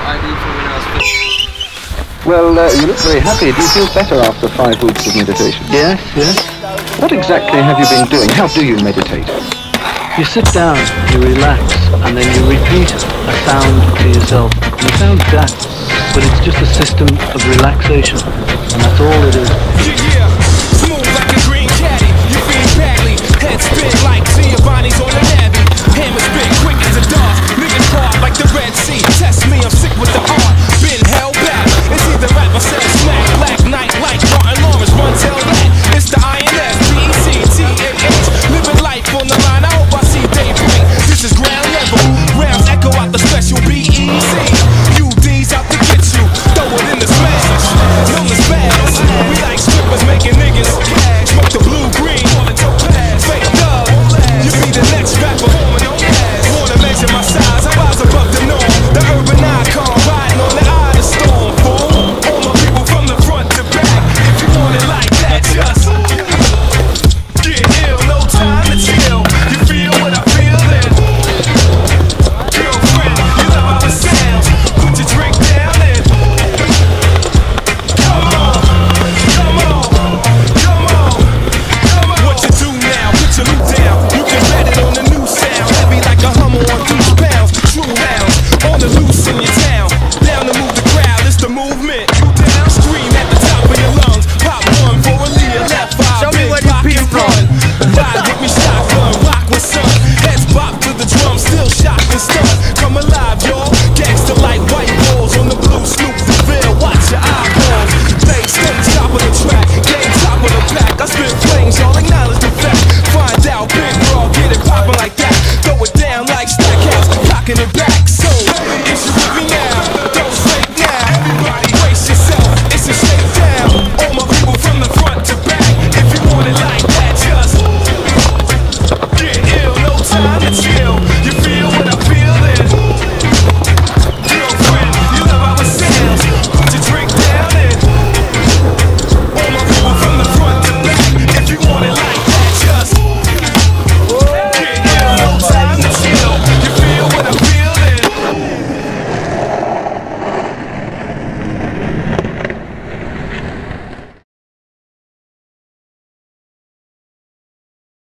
I do from when I was 15. Well, you look very happy. Do you feel better after 5 weeks of meditation? Yes, yes. What exactly have you been doing? How do you meditate? You sit down, you relax, and then you repeat a sound to yourself. And the sound's that, but it's just a system of relaxation, and that's all it is. Yeah, smooth like a green caddy. You feel badly, head spin like Giovanni's on the net.